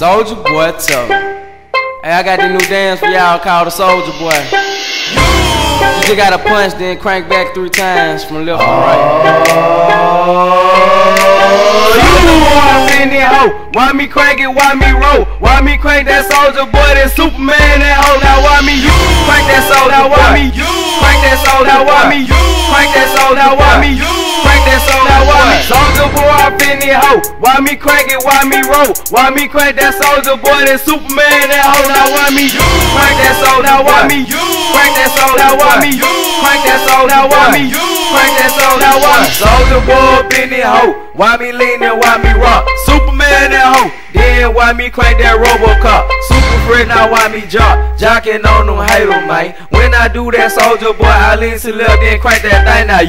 Soulja Boy tough. Hey, I got this new dance for y'all called the Soulja Boy. You just gotta punch, then crank back 3 times from left to right. Why me crank it, why me roll? Why me crank that Soulja Boy, that Superman, that hoe? Now why me crank that soul? Now why me crank that soul? Now why me crank that soul? Now why me crank that soul? Now why me Soulja Boy up in the hoe? Why me crank it, why me roll? Why me crank that Soulja Boy, that Superman, that hoe? Now why me crank that soul? Now why me crank that soul? Now why me crank that soul? Now why me crank that soul? Now why me Soulja Boy up in the hoe? Why me lean and why me rock? Superman that hoe. Then why me crank that Robocop? Super friend, now why me jocking on them haters, man. When I do that Soulja Boy, I lean to left, then crank that thing. Now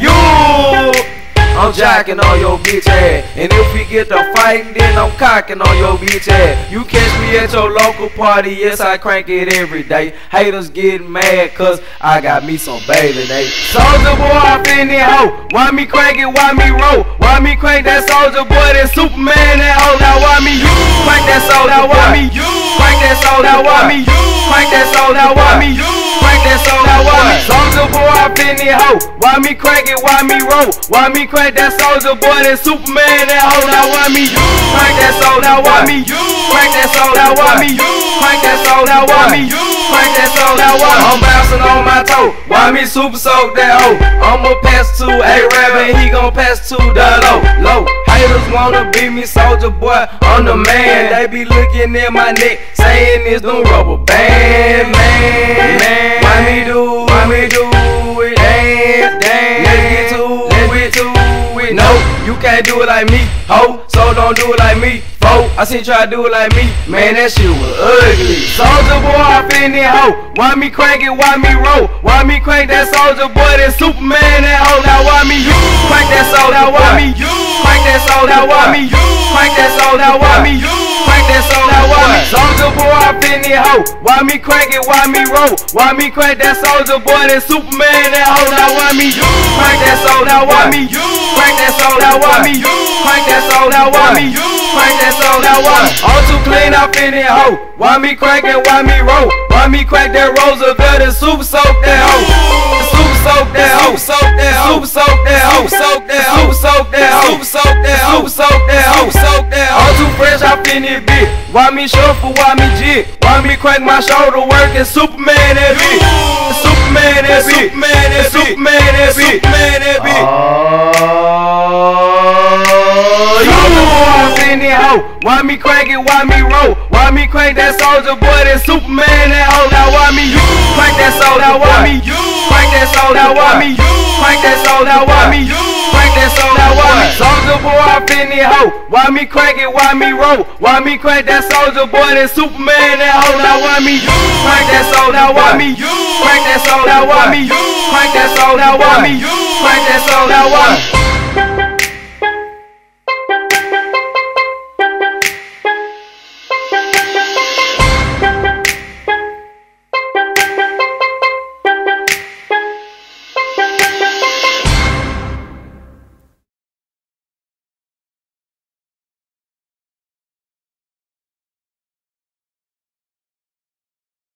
I'm jocking on your bitch ass. And if we get to fighting, then I'm cocking on your bitch ass. You catch me at your local party, yes, I crank it every day. Haters getting mad cause I got me some bathing ape. Soulja Boy up in the hoe. Why me crank it, why me roll? Why me crank that Soulja Boy, that Superman, that hoe? Now why me crank that soul? Now why me crank that soul? Now why me crank that soul? Now why me crank that soul? Now why me Soulja Boy up in the hoe? Why me crank it, why me roll? Why me crank that Soulja Boy, that Superman, that hoe? Now why me crank that soul? Now why me crank that soul? Now why me crank that soul? Now why me crank that soul? Now why I'm bouncing on my toe? Why me super soak that hoe? I'ma pass to A-Rab, he gon' pass to the low. Haters wanna beat me, Soulja Boy, I'm the man. They be looking at my neck, saying it's them rubber band, man. Why me do it? Dance, let's get to it. No, you can't do it like me, ho, so don't do it like me, fo. I seen you try to do it like me, man, that shit was ugly. Soulja Boy up in the hoe. Why me crank it, why me roll? Why me crank that Soulja Boy, that Superman, that hoe? Now why me crank that soul? Now why me crank that soul? Now why me crank that soul? Now why me crank that soul? Now why me Soulja Boy up in the hoe? Why me crank it, why me roll? Why me crank that Soulja Boy, that Superman, that hoe? Now why me crank that soul? Now why me crank that soul? Now why me crank that soul? Now why me crank that soul? Now why me all too clean up in the hoe? Why me crank it, why me roll? Why me crank that Roosevelt and super soak that hoe? Super soak that hoe, soak that hoe, super soak that hoe, soak that hoe, super soak that hoe, super soak that hoe, super soak that hoe, soak that hoe. All too fresh up in this bitch. Why me shuffle, why me jig? Why me crank my shoulder work and Superman that bitch? Superman that bitch, Superman that bitch, Superman that bitch, Superman that bitch. Why me crank it, why me roll? Why me crank that Soulja Boy, that Superman, that hoe? Now why me crank that soul? Now why me crank that soul? Now why me crank that soul? Now why me crank that soul? Now why me Soulja Boy up in the hoe? Why me crank it, why me roll? Why me crank that Soulja Boy, that Superman, that hoe? Now why me crank that soul? Now why me crank that soul? Now why me crank that soul? Now why me crank that soul? Now why me